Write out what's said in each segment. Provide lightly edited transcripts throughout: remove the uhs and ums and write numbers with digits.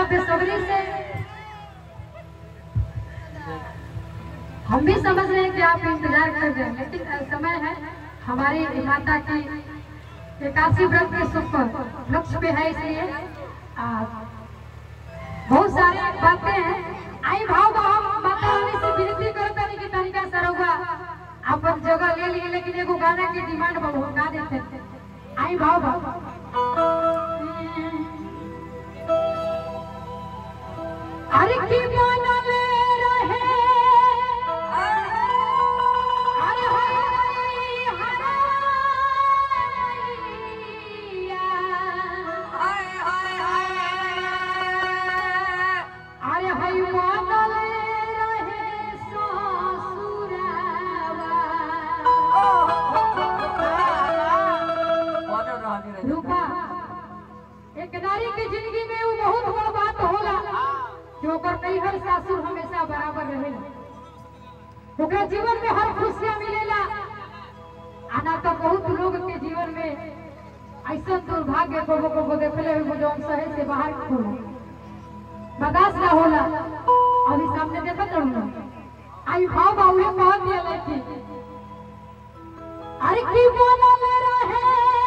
बेसब्री से हम भी समझ रहे हैं कि आप इंतजार कर रहे हैं, लेकिन समय है हमारी माता की एकादशी व्रत के शुभ लक्ष्य पे है, इसलिए बहुत सारे बातें हैं। आई भाव माता रानी से विनती करता नहीं कि तरीका सरोगा अपन जगह ले लिए, लेकिन एगो गाना की डिमांड बहुत गा देते। आई भाव अरे की गाना ले रहे रूपा एक नारी की जिंदगी में वो बहुत बड़ बात होला जो कई हर सासुर हमेशा बराबर रहेला, ओकरा जीवन में हर खुशियां मिलेला। आना तो बहुत लोग के जीवन में ऐसा दुर्भाग्य को देखले हो जो सहे से बाहर होला बर्दाश्त ना होला। अभी सामने देखा चलूँ आई भाव बाबू बहुत दिया लेती अरे की बोला ले रहे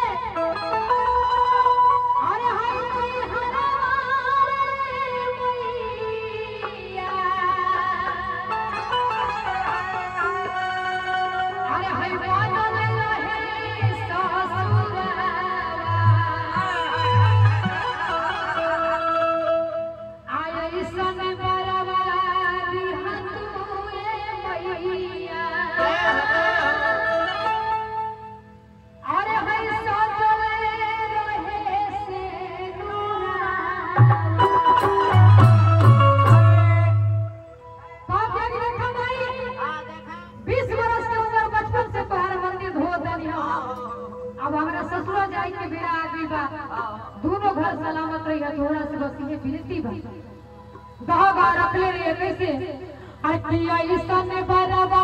दोनों घर सलामत रही है, थोड़ा से बस ये विनती भाई गहा रख ले रही है कैसे अटिया ईसा ने बराबा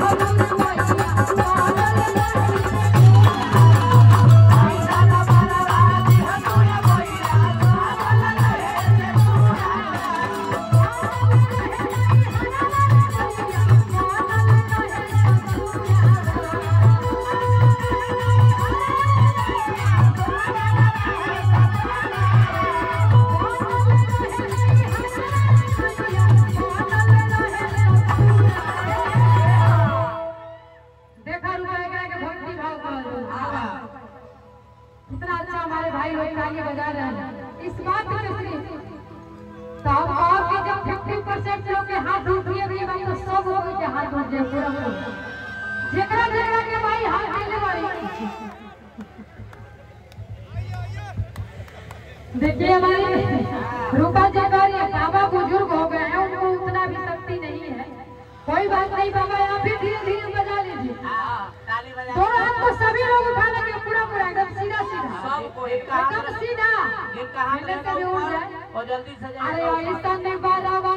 देखिए हमारी रूपा जी बाबा बुजुर्ग हो गए हैं, उनको उतना भी शक्ति नहीं है। कोई बात नहीं बाबा, आप भी धीरे धीरे बजा लीजिए। दोनों हाथ को सभी लोग उठा लेंगे, पूरा पूरा एकदम सीधा सीधा एकदम सीधा और जल्दी से। अरे ऐसा नहीं बाबा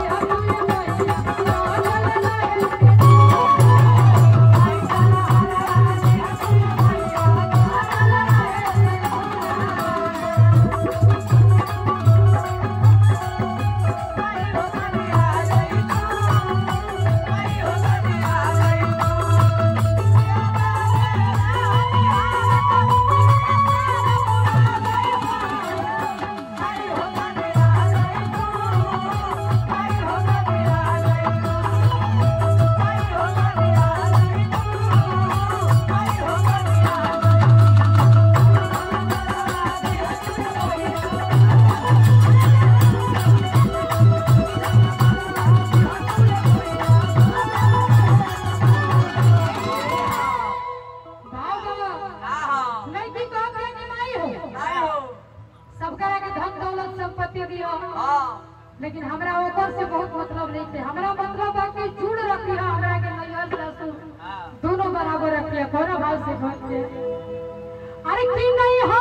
लेकिन हमरा ऊपर से बहुत मतलब नहीं थे। हमरा मतलब है कि जुड़ रखी है, हमरा के नैहर ससुर दोनों बराबर रखिए, कोनो भाव से भट के। अरे की नहीं हो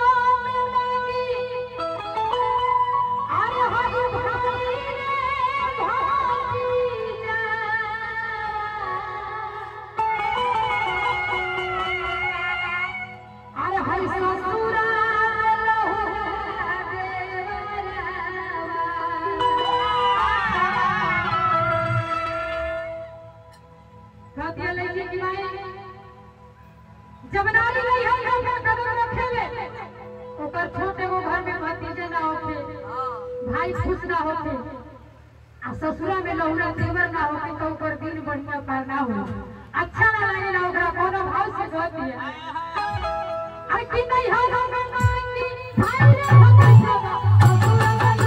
अरे भाई भाई अरे भाई ससुरा भाई खुश ना होके आ ससुरा में लहुरा देवर ना होके तो ऊपर दिन बढ़िया पार ना हो अच्छा ना लगे ना ओकरा कोनो भाव से गो दिया अरे कि नहीं हो हम नानी भाई रे हम सब ससुरा में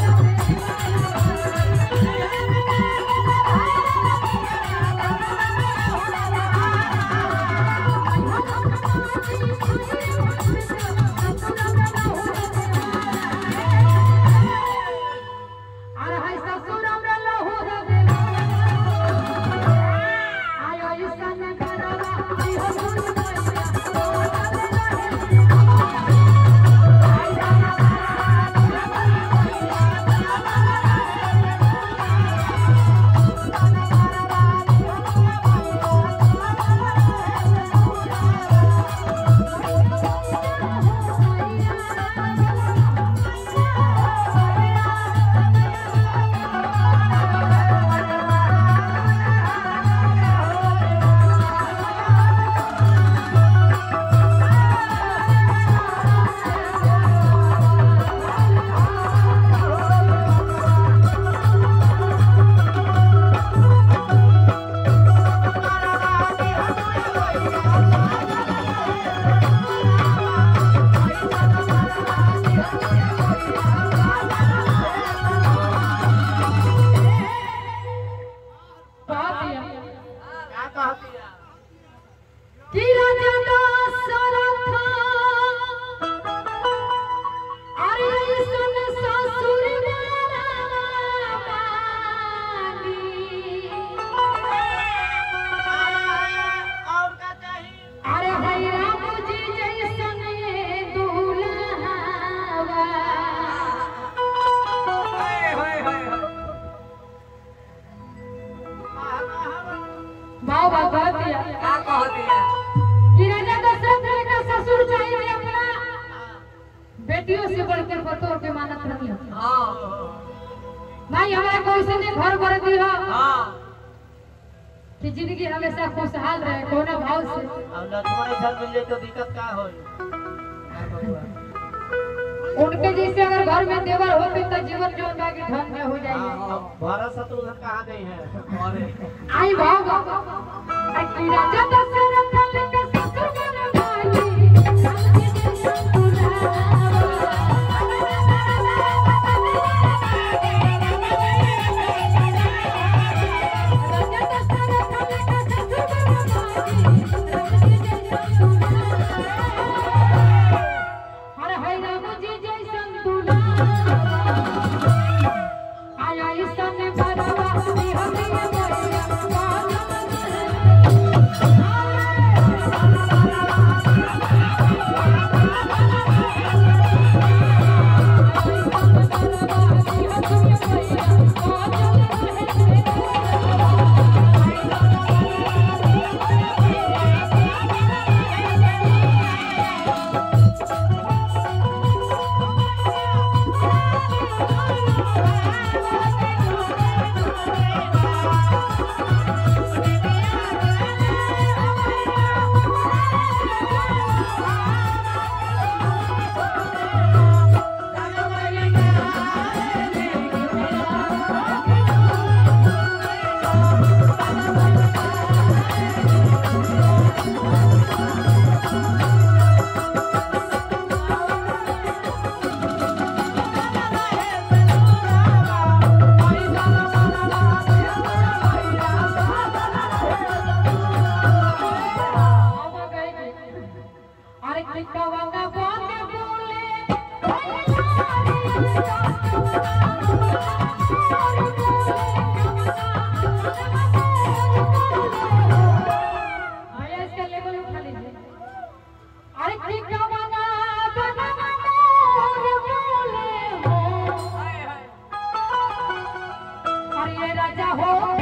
बेटियों से बढ़कर बतौर के मानत नहीं है। भाई हमारे को इसने घर भर दिया कि जिंदगी हमेशा खुशहाल रहे कोनो भाव से। अब लक्ष्मण घर मिल जाए तो दिक्कत का होई? उनके जैसे अगर घर में देवर होते तो जीवन जो बाकी धन में हो जाएगा। भारत शत्रुघ्न कहाँ गई है? आई भाव कि राजा दशरथ लेके ससुर घर भाई राजा हो